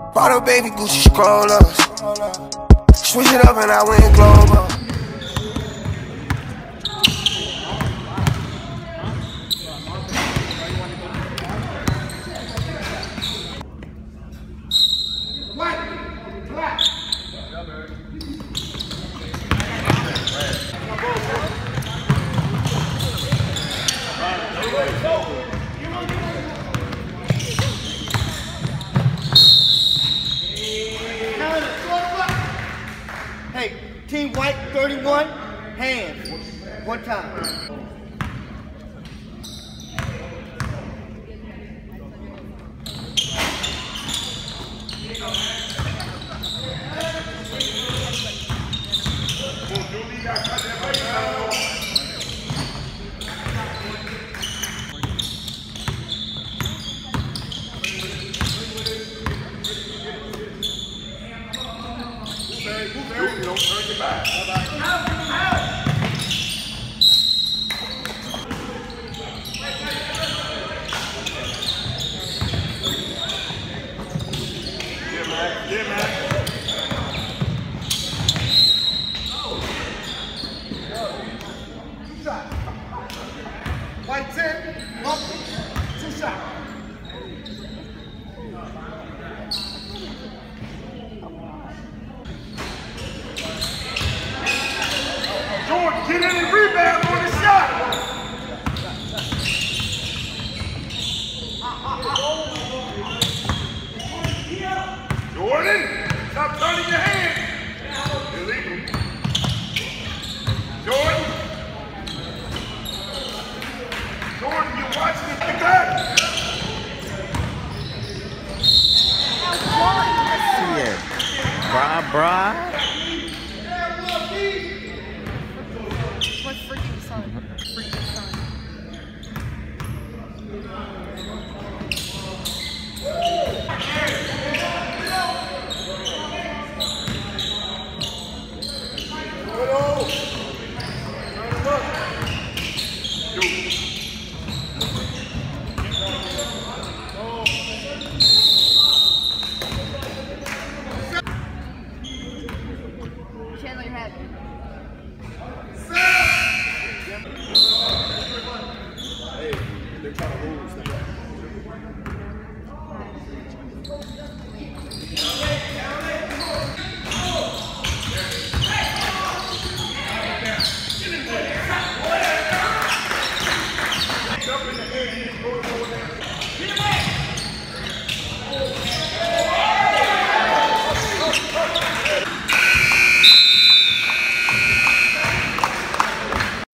Bought a baby Gucci scrollers. Switch it up and I went global. Hey, Team White 31, hands. One time. Don't turn your back. Yeah, man. Two shots. White 10, Bumpy, 2 shots. Jordan, get in and rebound on the shot. Jordan, stop turning your hand. Illegal. Jordan, you're watching it. Pick that. Yeah. Bra.